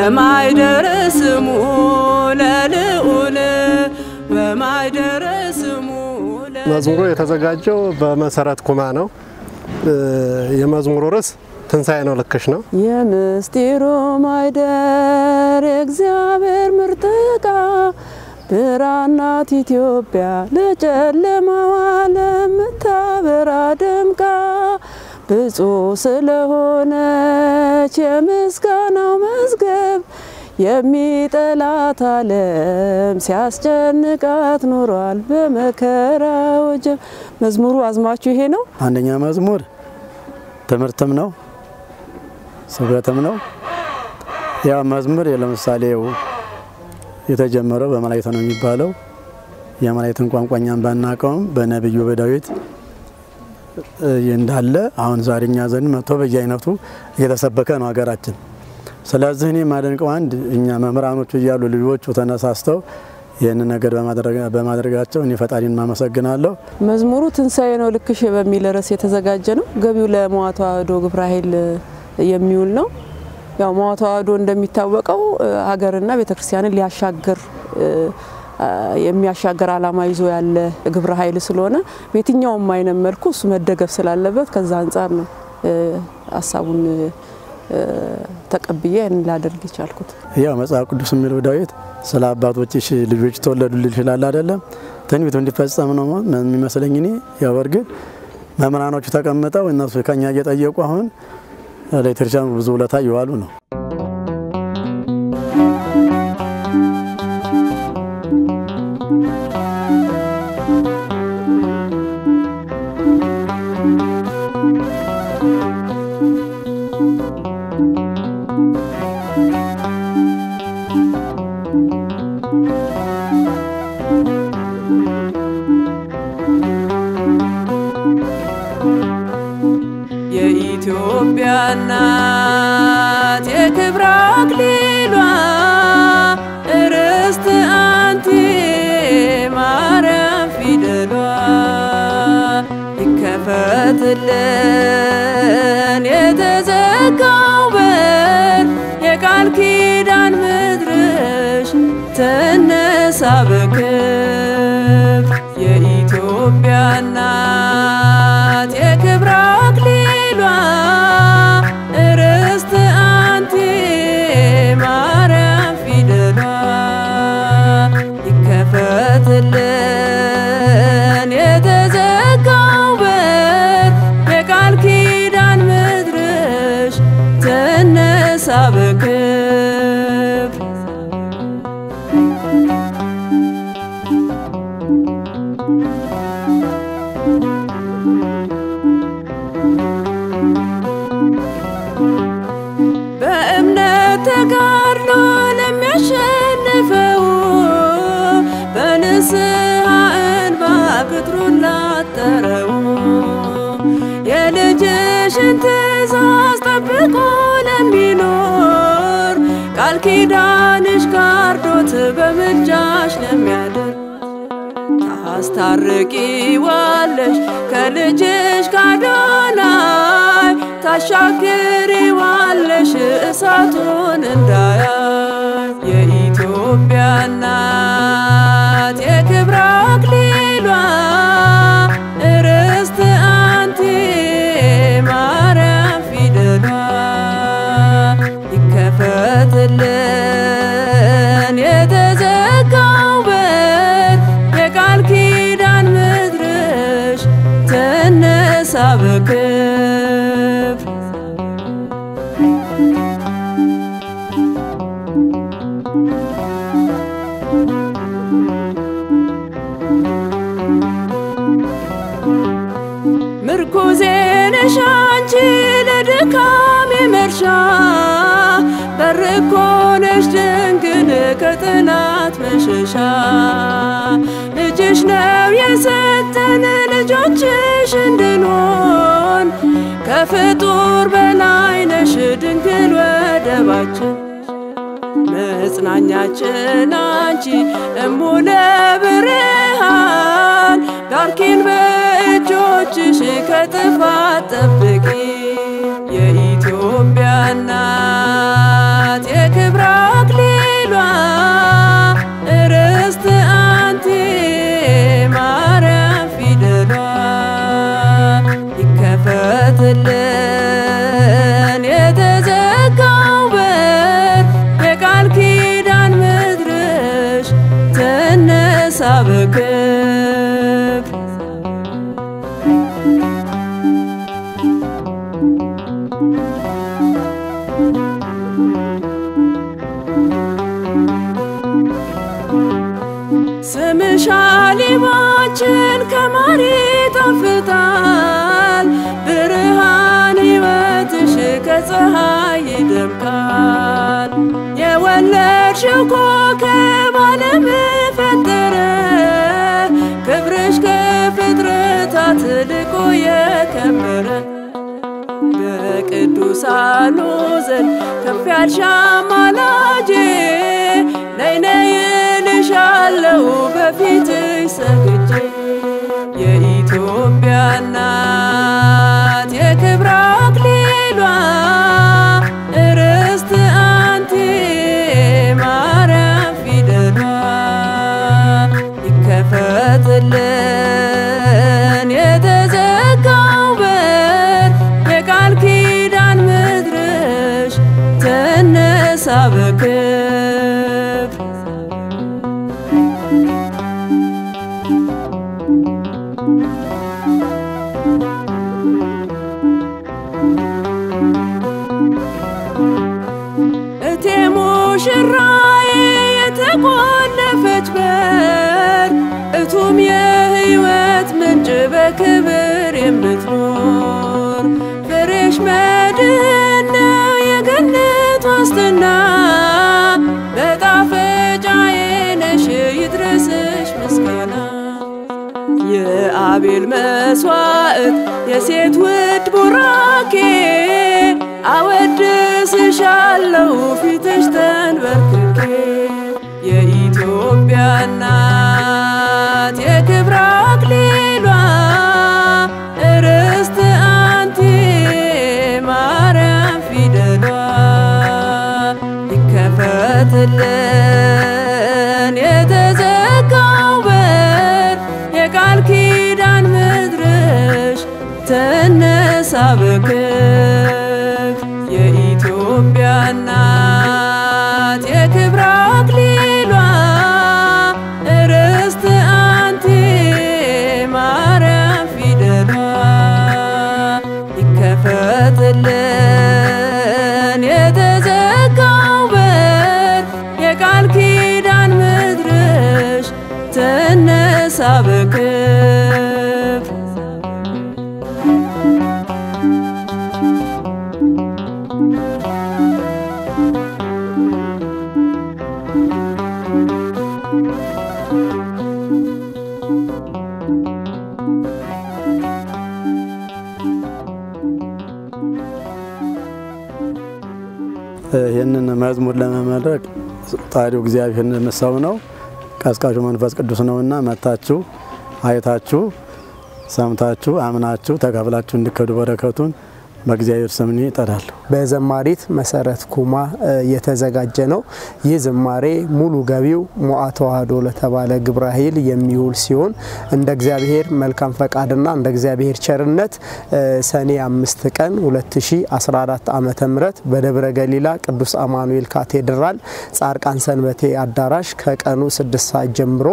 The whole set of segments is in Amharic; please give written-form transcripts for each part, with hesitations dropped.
በማይደር ስሙ ለልዑል በማይደር ስሙ መዝሙሩ የተዘጋጀው በመሰረት ኩማ ነው የመዝሙሩ ርዕስ ትንሣኤ ነው ልክሽ ነው የምስጢሩ ማይደር እግዚአብሔር ምርጥቃ ብራናት ኢትዮጵያ ለጨለማው ዓለም ታበራ ደምቃ ብፁዕ ስለሆነች የምስጋናው መዝገብ የሚጠላት ዓለም ሲያስጨንቃት ኖሯል በመከራው ጀብ መዝሙሩ አዝማቹ ይሄ ነው አንደኛ መዝሙር ትምርትም ነው ስብከትም ነው ያ መዝሙር ለምሳሌው የተጀመረው በመላእክት ነው የሚባለው የመላእክትን ቋንቋኛን ባናቀውም በነብዩ በዳዊት እንዳለ አሁን ዛሬኛ ዘንድ መጥቶ በየአይነቱ እየተሰበከ ነው ሀገራችን ስለዚህ እኔ ማደንቀው አንድ እኛ መምህራኖቹ ይያሉ ልጆቹ ተነሳስተው ይሄን ነገር በማድረጋቸው እኔ ፈጣሪን ማመሰግናለሁ መዝሙሩ ትንሣኤ ነው ልክሽ በሚል ርዕስ የተዘጋጀ ነው ገቢው ለመዋዕለ ተዋሕዶ ግብረ ኃይል የሚውል ነው ያው መዋዕለ ተዋሕዶ እንደሚታወቀው ሀገርና ቤተክርስቲያንን ሊያሻገር የሚያሻገር ዓላማ ይዞ ያለ ግብረ ኃይል ስለሆነ በየትኛውም አይነት መልኩ እሱ መደገፍ ስላለበት ከዛ አንፃር ነው ሐሳቡን ተቀብዬ እንላደርግ ይቻልኩት ያው መጽሐፍ ቅዱስ የሚለው ዳዊት ስለ አባቶችሽ ልጆች ተወለዱልሽ ይላል አይደለም ትንቢቱ እንዲፈጸም ነው የሚመስለኝ እኔ ያው በርግጥ መምህራኖቹ ተቀምጠው እነሱ ከኛ እየጠየቁ አሁን ለቤተክርስቲያኑ ብዙ ውለታ ይዋሉ ነው የኢትዮጵያ እናት የክብር አክሊሏ ርስት አንቲ ማርያም ፊደሏ ይከፈትልን የተዘጋው በር የቃል ኪዳን ምድርሽ ትነሳ በክብር የኢትዮጵያ እናት የክብር አክሊሏ ርስት አንቲ ማርያም ፊደሏ ይከፈትልን የተዘጋው በር የቃል ኪዳን ምድርሽ ትነሳ በክብር በእምነት ተጋድሎ ለሚያሸንፈው በንስሐ እንባ ቅጥሩን ላጠረው የልጅሽን ትእዛዝ ጠብቆ ለሚኖር ቃል ኪዳንሽ ጋርዶት በምልጃሽ ለሚያድር ታስታርቂዋለሽ ከልጅሽ ከአዶናይ ታሻግሪዋለሽ እሳቱን እንዳያይ የኢትዮጵያ እናት የክብር አክሊሏ ርስት አንቲ ማርያም ፊደሏ ይከፈትልን የተዘጋው በር የቃል ኪዳን ምድርሽ ትነሳ በክብር ምርኩዜ ነሽ አንቺ ለድካሜ መርሻ በር እኮ ነሽ ድንግል ከጠላት መሸሻ ልጅሽ ነው የሰጠን ልጆችሽ እንድንሆን ከፍጡር በላይ ነሽ ድንግል ወደባችን መጽናኛችን አንቺ እሙለ ብርሃን ባርኪን በእጆችሽ ከጥፋት ጠብቂ የኢትዮጵያ እናት የክብር ኑሯችን ከማር ይጣፍጣል ብርሃን ሕይወትሽ ከፀሐይ ይደምቃል የወለድሽው ኮከብ ዓለም ፈጠረ ክብርሽ ከፍጥረታት ልቆ የከበረ በቅዱሳኑ ዘንድ ከፍ ያልሽ አማላጄ ነይ ነይ እልሻለሁ በፊትሽ ሰግጄ የኢትዮጵያ እናት የክብር አክሊሏ ርስት አንቲ ማርያም ፊደሏ ይከፈትልን የተዘጋው በር የቃል ኪዳን ምድርሽ ተነሳ በክብር እቴ ሙሽራዬ የተቆለፈች በር እቱም የሕይወት ምንጭ በክብር የምትኖር ፍሬሽ መድን ነው የገነት ዋስትና በጣፈጫዬ ነሽ ይድረስሽ ምስጋና የአቤል መስዋዕት የሴት ውድ ቡራኬ አወድስሻለሁ ፊትሽ ተንበርክኬ የኢትዮጵያ እናት የክብር አክሊሏ ርስት አንቲ ማርያም ፊደሏ ይከፈትልን የተዘጋው በር የቃል ኪዳን ምድርሽ ተነሳ በክብር የኢትዮጵያ እናት የክብር አክሊሏ ርስት አንቲ ማርያም ፊደሏ ይከፈትልን የተዘጋው በር የቃል ኪዳን ምድርሽ ተነሳ በክብር ይህንን መዝሙር ለመመረቅ ጣሪው እግዚአብሔርን መሳው ነው ቀስቃሹ መንፈስ ቅዱስ ነውና መታችሁ አይታችሁ ሰምታችሁ አምናችሁ ተቀብላችሁ እንድከዱ በረከቱን በእግዚአብሔር ስም ይጠራል በዘማሪት መሰረት ኩማ የተዘጋጀ ነው ይህ ዝማሬ ሙሉ ገቢው ሞዓ ተዋህዶ ለተባለ ግብረ ኃይል የሚውል ሲሆን እንደ እግዚአብሔር መልካም ፈቃድና እንደ እግዚአብሔር ቸርነት ሰኔ 5 ቀን 2014 ዓመተ ምህረት በደብረ ገሊላ ቅዱስ አማኑኤል ካቴድራል ጻርቃን ሰንበቴ አዳራሽ ከቀኑ 6 ሰዓት ጀምሮ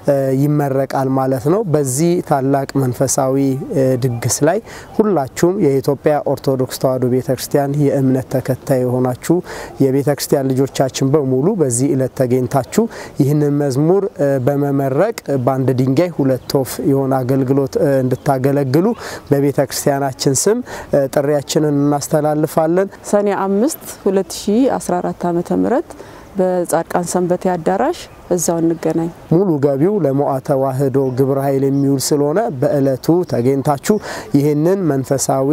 ይመረቃል ማለት ነው በዚህ ታላቅ መንፈሳዊ ድግስ ላይ ሁላችሁም የኢትዮጵያ ኦርቶዶክስ ተዋህዶ ቤተክርስቲያን የእምነት ተከታይ ሆናችሁ የቤተክርስቲያን ልጆቻችን በሙሉ በዚህ ዕለት ተገኝታችሁ ይህንን መዝሙር በመመረቅ ባንድ ድንጋይ ሁለት ወፍ የሆነ አገልግሎት እንድታገለግሉ በቤተክርስቲያናችን ስም ጥሪያችንን እናስተላልፋለን ሰኔ 5 2014 ዓመተ ምህረት በጻርቃን ሰንበቴ አዳራሽ እዛው እንገናኝ ሙሉ ገቢው ለሞዓ ተዋህዶ ግብረ ኃይል የሚውል ስለሆነ በእለቱ ተገኝታችሁ ይህንን መንፈሳዊ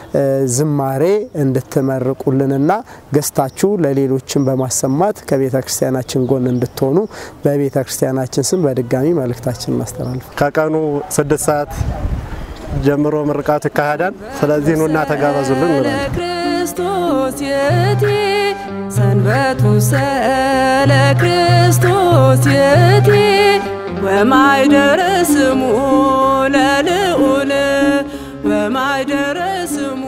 ዝማሬ እንድትመርቁልንና ገስታችሁ ለሌሎችን በማሰማት ከቤተክርስቲያናችን ጎን እንድትሆኑ በቤተክርስቲያናችን ስም በድጋሚ መልእክታችንን እናስተላልፋለን ከቀኑ 6 ሰዓት ጀምሮ ምርቃቱ ይካሄዳል ስለዚህ ኑና ተጋበዙልን እንላለን ክርስቶስ የቲ ሰንበቱ ሰለ ክርስቶስ የቲ ወማይደረ ስሙ ለልዑል ወማይደረ ስሙ